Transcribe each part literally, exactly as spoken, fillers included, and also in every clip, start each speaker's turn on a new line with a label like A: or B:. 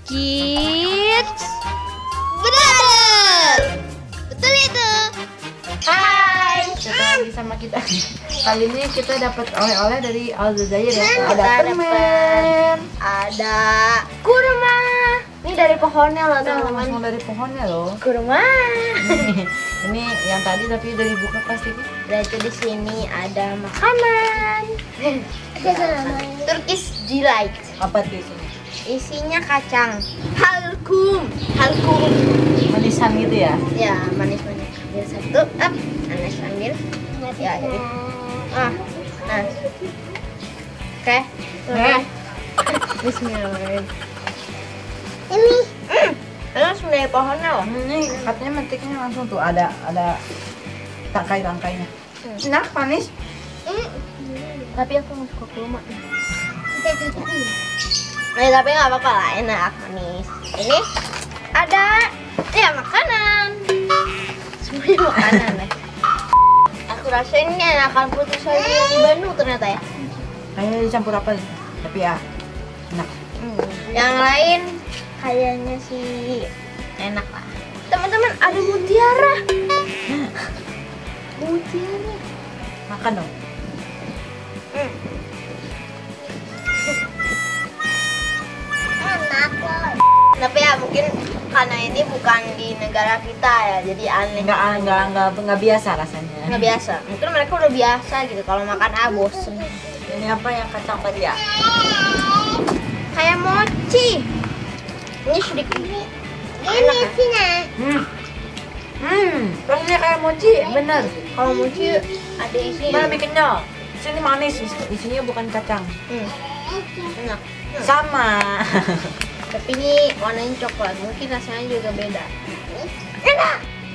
A: Kids Brother. Betul itu. Hai,
B: Ketemu lagi sama kita. Kali ini kita dapat oleh-oleh dari Aljazair ya.
A: Kita
B: Ada permen,
A: ada kurma. Ini dari pohonnya loh teman-teman.
B: langsung dari pohonnya loh.
A: Kurma.
B: Ini, ini yang tadi tapi dari buka plastik.
A: Dan itu di sini ada makanan. Turkish delight.
B: Apa di sini?
A: Isinya kacang. Halkum, halkum.
B: Manisan gitu ya?
A: Ya, manis-manis. Ambil satu, up. Anas ambil. Ya, jadi. Ah, nah. Oke.
B: Eh.
A: Bismillahirrahmanirrahim. Ini. Hmm. Ini langsung dari pohonnya loh.
B: Ini katanya metiknya langsung tuh ada ada tangkai-tangkainya.
A: Hmm.
B: Enak, manis.
A: Hmm. Tapi aku nggak suka kurma. Eh, tapi nggak apa-apa lah, enak, manis. Ini ada ya makanan. Semuanya makanan ya. Aku rasa ini enakan putri salju yang di Bandung ternyata ya.
B: Kayaknya dicampur apa sih? Tapi ya enak.
A: Hmm. Yang lain kayaknya sih enak lah. Teman-teman, ada mutiara. Mutiara.
B: Makan dong.
A: Hmm. Enak loh. Tapi ya mungkin karena ini bukan di negara kita ya, jadi aneh.
B: Enggak enggak enggak enggak biasa rasanya.
A: Nggak biasa. Mungkin mereka udah biasa gitu. Kalau makan ah bosen.
B: Ini apa yang kacang tadi ya?
A: Kayak mochi. Ini sedikit. Enak ya?
B: Hmm. Hmm, rasanya kayak mochi, bener.
A: Kalau mochi ada isinya.
B: Mana bikinnya? Sini manis, is- isinya bukan kacang.
A: Hmm. Enak. Hmm.
B: Sama.
A: Tapi ini warnanya coklat. Mungkin rasanya juga beda. Enak.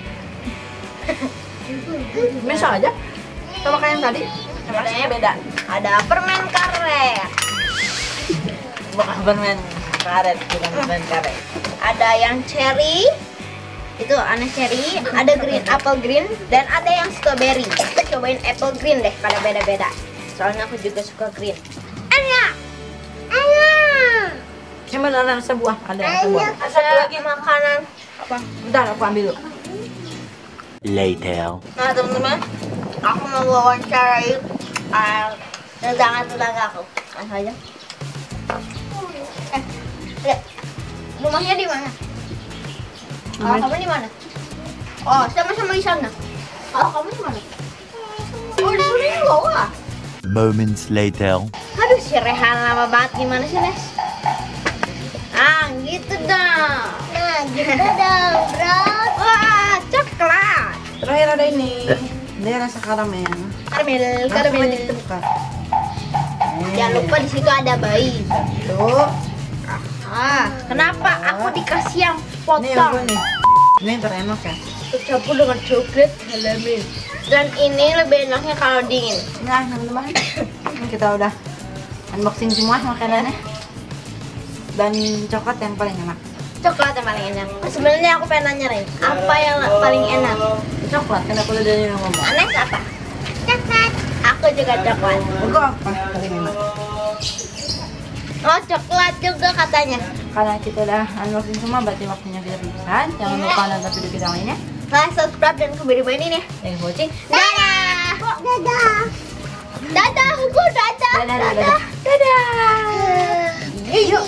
B: Biasa aja. Sama kayak yang tadi. Rasanya beda.
A: Ada permen karet.
B: Bukan permen karet, bukan permen karet.
A: Ada yang cherry. Itu aneh cherry, ada green apple green, dan ada yang strawberry. Kita cobain apple green deh, pada beda-beda. Soalnya aku juga suka green. Enak, enak.
B: Ini beneran sebuah, ada sebuah.
A: Ada lagi makanan. Apa?
B: Bentar, aku ambil dulu.
C: Later.
A: Nah teman-teman, aku mau wawancarai uh, tetangga-tetangga aku. Langsung aja. Eh, lihat. Rumahnya di mana? Kalau kamu di mana? Oh, sama-sama di sana. Kalau kamu di mana? Oh, di sini di bawah.
C: Moments later.
A: Aduh, si Rehan lama banget. Gimana sih, Nes? Ah, gitu dong. Nah, gitu dong, bro. Wah, coklat.
B: Terakhir ada ini. Dia rasa karamel.
A: Karamel,
B: Langsung aja
A: karamel.
B: kita buka.
A: Jangan lupa di situ ada bayi.
B: Tuh.
A: Ah, kenapa aku dikasih yang
B: Ini yang gue
A: potong?
B: nih. Ini yang terenak ya.
A: Tercampur dengan coklat caramel. Dan ini lebih enaknya kalau dingin.
B: Nah, teman-teman. Ini kita udah unboxing semua makanannya. Dan coklat yang paling enak.
A: Coklat yang paling enak. Sebenarnya aku pengen nanya Ray, apa yang paling enak?
B: Coklat, kenapa udah dari yang ngomong?
A: Anes apa? Coklat. Aku juga coklat.
B: Enggak apa paling enak.
A: Oh, coklat juga katanya.
B: Karena kita udah unboxing semua, berarti waktunya kita pisahan. Jangan lupa nonton video kita lainnya.
A: Like, subscribe, dan kembali main ini.
B: Thanks for watching.
A: Dadah. Dadah. Dadah, aku dadah.
B: Dadah, dadah.
A: Dadah. Yuk.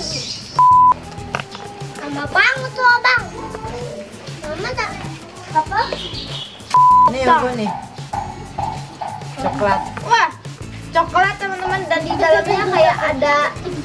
A: Sama banget tuh, Bang. Mama tak apa?
B: Ini yang gue nih. Coklat.
A: Wah, coklat teman-teman, dan di dalamnya kayak ada